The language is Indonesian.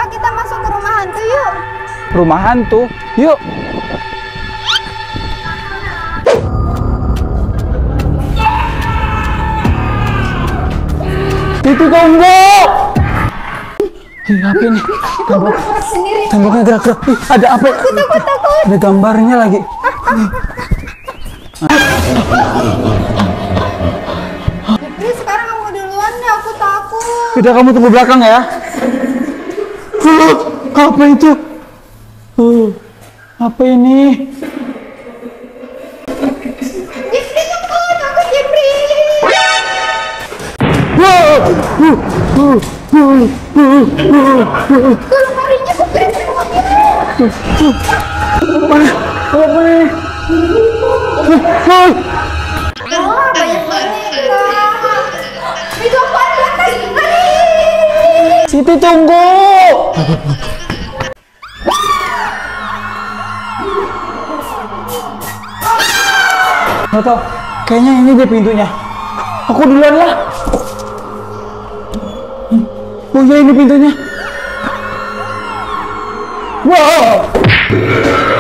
Udah kita masuk ke rumah hantu yuk. Rumah hantu? Yuk. Itu tunggu. Apa ini? Temboknya gerak-gerak. Ada apa? Takut. Ada gambarnya lagi. Jepri, sekarang kamu duluan deh, aku takut. Udah, kamu tunggu belakang ya. Apa itu? Apa ini? Jepri, tunggu, takut Jepri. Tolong harinya ke pintu mobil. Apa ini? Wah, banyak boneka. Itu apaan di atas? Hari. Siti, tunggu. Nggak tahu. Kayaknya ini dia pintunya. Aku duluan ya. Oh ya, ini pintunya. Wow.